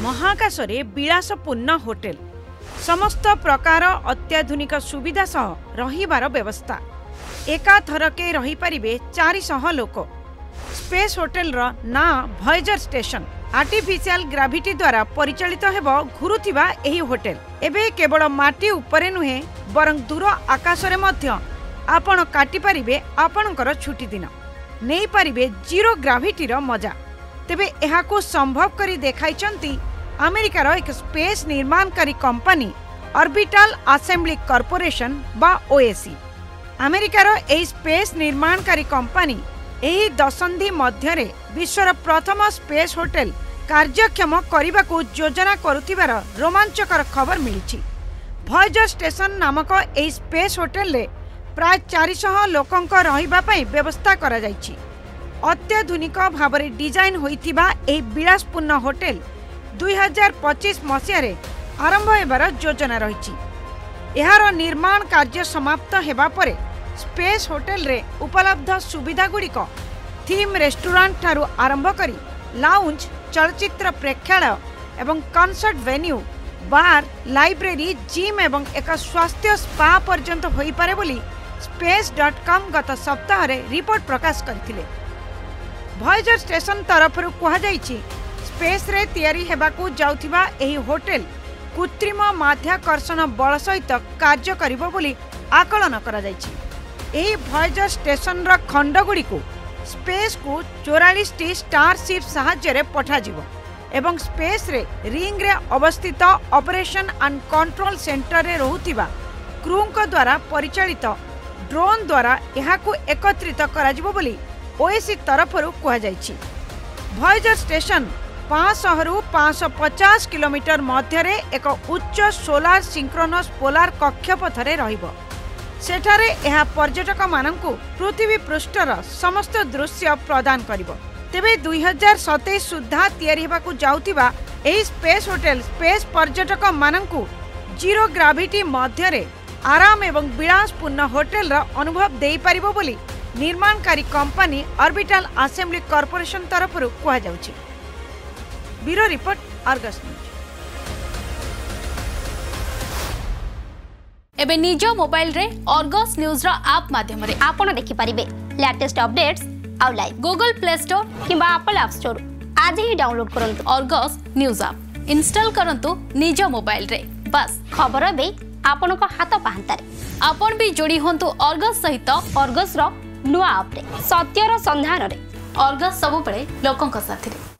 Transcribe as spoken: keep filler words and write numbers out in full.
महाकाशरे विलासपूर्ण hotel समस्त प्रकार अत्याधुनिक सुविधा सह रहिबार व्यवस्था एका थरके रही पारिबे चार सौ लोक। स्पेस होटेल रो ना वॉयेजर स्टेशन आर्टिफिशियल ग्राविटी द्वारा परिचालित हेबो घुरुथिबा एही होटेल एबे केवल माटी उपरे नुहे बरं दूर आकाश रे मध्य आपण काटी पारिबे आपणकर छुट्टी दिन नहीं पारिबे जीरो ग्राविटी रो मजा। तेबे एहाको संभव करी देखाइचंती अमेरिकार एक स्पेस निर्माणकारी कंपनी ऑर्बिटल असेंबली कॉर्पोरेशन बा ओएसी। अमेरिकार एही स्पेस निर्माणकारी कंपनी एही दशंधि मध्यरे विश्वर प्रथम स्पेस होटेल कार्यक्षम करने को योजना करुथिबार रोमांचकर खबर मिली। वॉयेजर स्टेशन नामक एही स्पेस होटेल रे प्राय चार सौ लोकंक रहिबा पई व्यवस्था करा जायछि। अत्याधुनिक भाव में डिजाइन होइथिबा एही विलासपूर्ण होटेल दुई हजार पच्चीस मसीह आरंभ हेबार योजना रही। एहार निर्माण कार्य समाप्त हेबा परे स्पेस होटेल रे उपलब्ध सुविधा गुड़िक थीम रेस्टोरेंट ठारू आरंभ करी लाउंज चलचित्र प्रेक्षालय एवं concert venue bar library gym एवं एक स्वास्थ्य स्पा पर्यंत होई पारे बोली स्पेस डॉट कॉम गत सप्ताह रे रिपोर्ट प्रकाश करथिले। वॉयेजर स्टेशन तरफ कहा जाइछि स्पेस रे तैयारी हेबाकू जाउथिबा एही होटेल कृत्रिम माध्याकर्षण बल सहित कार्य करिबो बोली आकलन करा जाइछि। एही वॉयेजर स्टेशन रो खंड गुडी को स्पेस को चौवालीस टी स्टारशिप साहाय्य रे पठा जिवो एवं स्पेस रे रिंग रे अवस्थित ऑपरेशन एंड कंट्रोल सेंटर रे रहुथिबा क्रूंक द्वारा परिचालित ड्रोन द्वारा एहाकू एकत्रित करा जिवो बोली ओएसी तरफ कहा जाइछि। वॉयेजर स्टेशन पाँच सौ रु पाँच सौ पचास किलोमीटर मध्यरे एक उच्च सोलार सिंक्रोनस पोलार कक्षपथरे रहिबो। सेठारे एहा पर्यटक मानंकु पृथ्वी पृष्ठर समस्त दृश्य प्रदान करिबो। तेबे दुई हजार सतैश सुधा तैयारी हेबाकू जाउथिबा एही स्पेस होटेल स्पेस पर्यटक मानंकु जीरो ग्राविटी मध्यरे आराम एवं विलासपूर्ण होटेल रा अनुभव देई पारिबो बोली निर्माणकारी कंपनी ऑर्बिटल असेंबली कॉर्पोरेशन तरफ कहा जाउछि। Bureau report Argus news. एबे निज मोबाइल रे आर्गस न्यूज रा ऐप माध्यम रे आपण देखि परिबे लेटेस्ट अपडेट्स आ लाइव गूगल प्ले स्टोर किबा एप्पल ऐप स्टोर आज ही डाउनलोड करंतु आर्गस न्यूज ऐप इंस्टॉल करंतु निज मोबाइल रे बस खबर बे आपण को हाथ पाहंता रे आपण भी जोड़ी होंतु आर्गस सहित आर्गस रो नुआ ऐप रे सत्यर संधान रे आर्गस सब बळे लोकन का साथी रे।